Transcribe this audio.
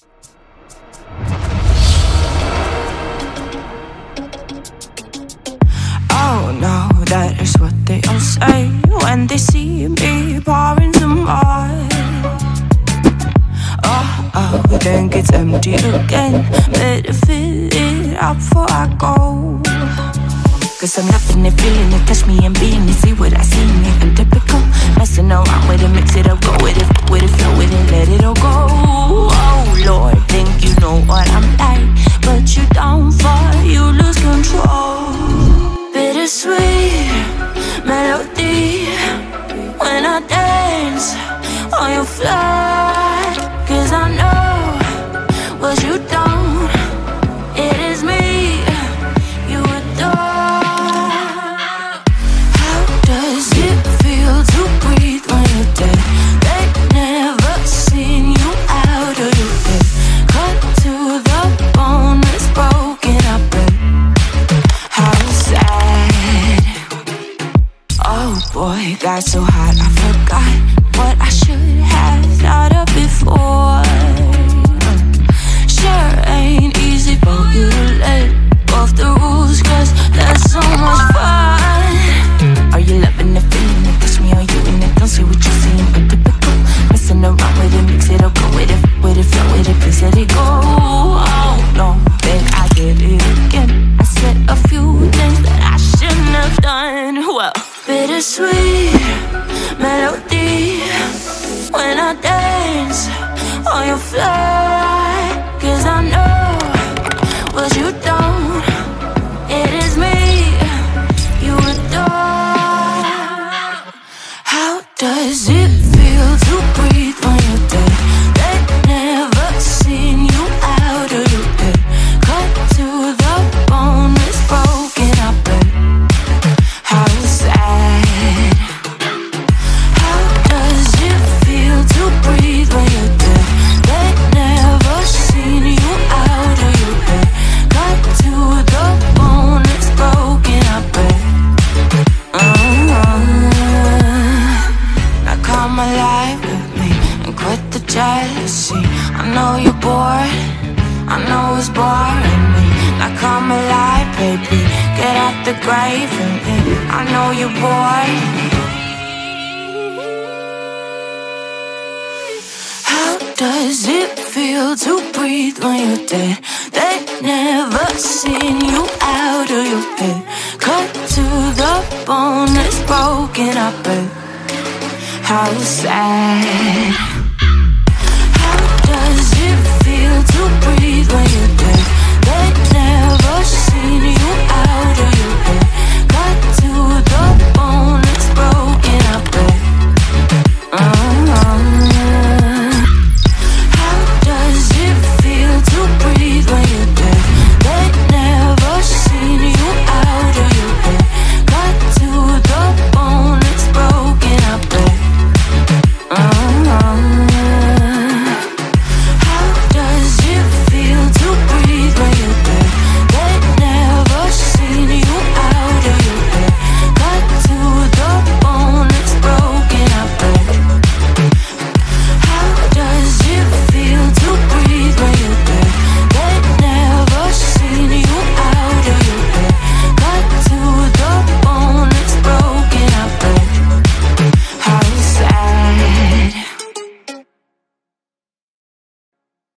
Oh no, that is what they all say when they see me pouring some more. Oh, then gets empty again. Better fill it up before I go. Cause I'm loving it, feeling it, touch me and being it. See what I see in it, I'm typical. Messing around with it, mix it up, go with it, flow with it, let it all go. Oh Lord, think you know what I'm like, but you don't fall, you lose control. Bittersweet melody when I dance on your fly. Cause I know what you don't, it is me you adore. How does it feel to breathe when you're dead? They never seen you out of your bed. Cut to the bone, it's broken up and how sad. Oh boy, got so hot I forgot what I should have thought of before. Sure ain't easy for you to let go of the rules, cause that's so much fun. Are you loving the feeling it? Touch me, are you in it? Don't say what you're saying, I'm typical. Messing around with it, mix it up, go with it, flow with it, please let it go. Oh no, then I did it again. I said a few things that I shouldn't have done. Well, bittersweet melody when I dance on your fly. Cause I know what you don't, it is me you adore. How does it feel to breathe when you're dead? They never seen you out of your bed. Cut to the bone, it's broken up and how sad. How does it feel to breathe when you're dead? They never seen you out of your bed. Cut to the bone, it's broken up and now come alive with me and quit the jealousy. I know you're bored, I know it's boring me. Now come alive, baby, get out the grave and I know you're bored. How does it feel to breathe when you're dead? They never seen you out of your bed. Cut to the bone, it's broken up and how sad.